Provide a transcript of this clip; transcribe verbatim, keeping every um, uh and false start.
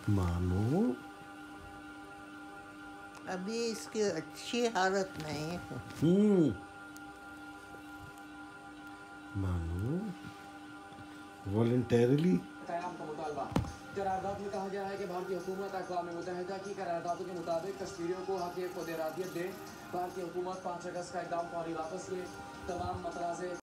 मानो अभी इसकी अच्छी हालत नहीं है। हम्म मानो वॉलंटरली क़याम का मुतालबा। करारदाद में कहा गया है कि भारतीय हुकूमत अक़वाम मुत्तहिदा की करारदादों के मुताबिक कश्मीरियों को हक़ खुद इरादियत दे। भारतीय हुकूमत पाँच अगस्त का इक़दाम फौरी वापस ले। तमाम मतराज़े